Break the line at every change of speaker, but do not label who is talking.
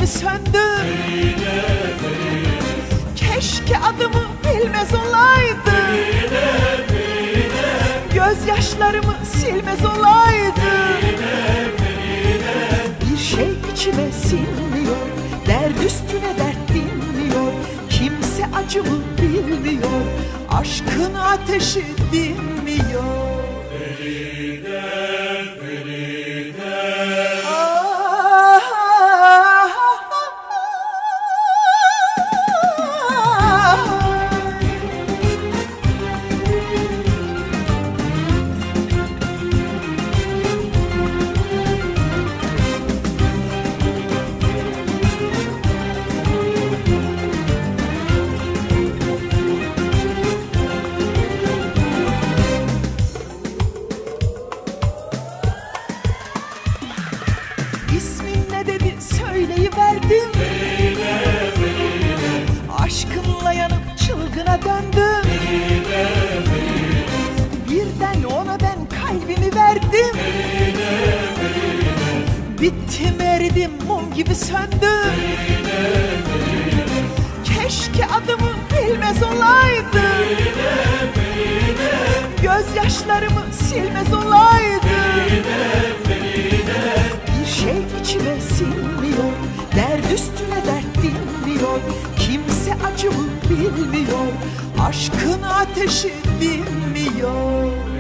gibi söndüm. Keşke adımı bilmez olaydım. Gözyaşlarımı silmez olaydım. Bir şey içime sinmiyor, dert üstüne dert dinmiyor. Kimse acımı bilmiyor, aşkın ateşi dinmiyor.
Feride, Feride.
İsmin ne dedi söyleyiverdim.
Feride, Feride.
Aşkınla yanıp çılgına döndüm.
Feride, Feride.
Birden ona ben kalbimi verdim.
Feride, Feride.
Bittim eridim mum gibi söndüm.
Feride, Feride.
Keşke adımı bilmez olaydım.
Feride, Feride.
Gözyaşlarımı silmez olaydım.
Feride, Feride.
Bir şey içime sinmiyor, dert üstüne dert dinmiyor. Kimse acımı bilmiyor, aşkın ateşi dinmiyor.